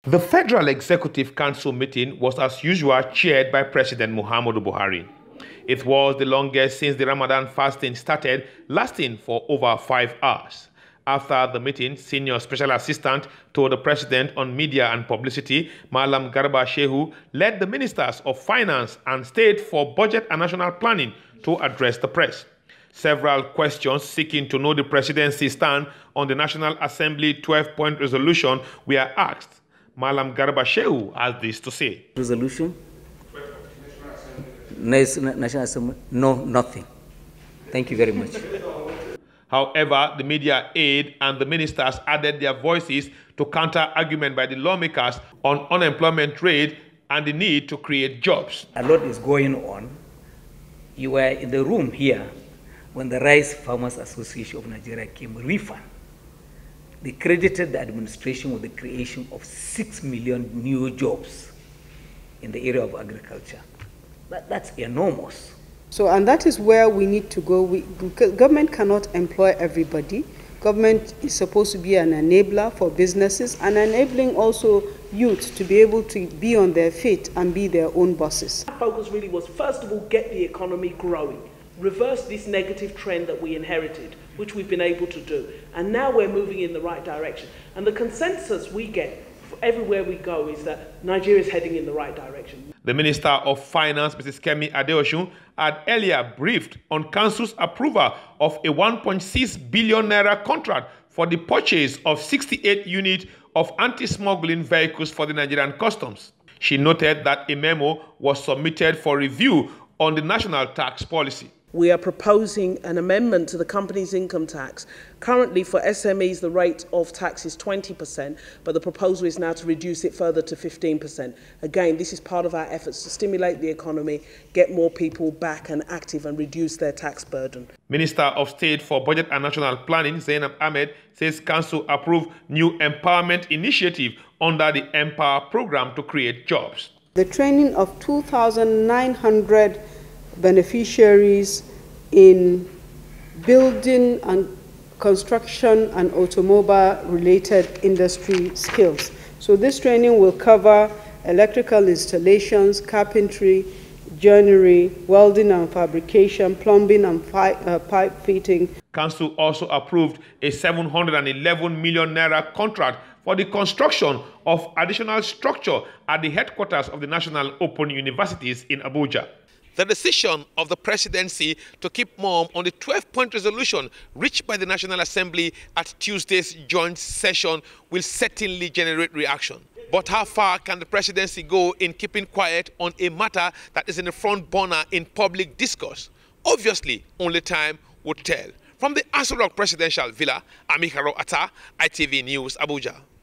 The Federal Executive Council meeting was as usual chaired by President Muhammadu Buhari. It was the longest since the Ramadan fasting started, lasting for over 5 hours. After the meeting, Senior Special Assistant to the President on Media and Publicity, Malam Garba Shehu, led the Ministers of Finance and State for Budget and National Planning to address the press. Several questions seeking to know the presidency's stand on the National Assembly 12-point resolution were asked. Malam Garba Shehu has this to say. Resolution? National Assembly? No, nothing. Thank you very much. However, the media aide and the ministers added their voices to counter argument by the lawmakers on unemployment rate and the need to create jobs. A lot is going on. You were in the room here when the Rice Farmers Association of Nigeria came refund. They credited the administration with the creation of 6 million new jobs in the area of agriculture. That's enormous. So, and that is where we need to go. Government cannot employ everybody. Government is supposed to be an enabler for businesses and enabling also youth to be able to be on their feet and be their own bosses. Our focus really was, first of all, get the economy growing, reverse this negative trend that we inherited, which we've been able to do. And now we're moving in the right direction. And the consensus we get everywhere we go is that Nigeria is heading in the right direction. The Minister of Finance, Mrs. Kemi Adeosun, had earlier briefed on Council's approval of a 1.6 billion naira contract for the purchase of 68 units of anti-smuggling vehicles for the Nigerian Customs. She noted that a memo was submitted for review on the national tax policy. We are proposing an amendment to the company's income tax. Currently for SMEs the rate of tax is 20%, but the proposal is now to reduce it further to 15%. Again, this is part of our efforts to stimulate the economy, get more people back and active and reduce their tax burden. Minister of State for Budget and National Planning, Zainab Ahmed, says Council approved new empowerment initiative under the Empower program to create jobs. The training of 2,900 beneficiaries in building and construction and automobile related industry skills. So this training will cover electrical installations, carpentry, joinery, welding and fabrication, plumbing and pipe fitting. Council also approved a 711 million naira contract for the construction of additional structure at the headquarters of the National Open Universities in Abuja. The decision of the presidency to keep mum on the 12-point resolution reached by the National Assembly at Tuesday's joint session will certainly generate reaction. But how far can the presidency go in keeping quiet on a matter that is in the front burner in public discourse? Obviously, only time would tell. From the Aso Rock Presidential Villa, Amikaro Atta, ITV News, Abuja.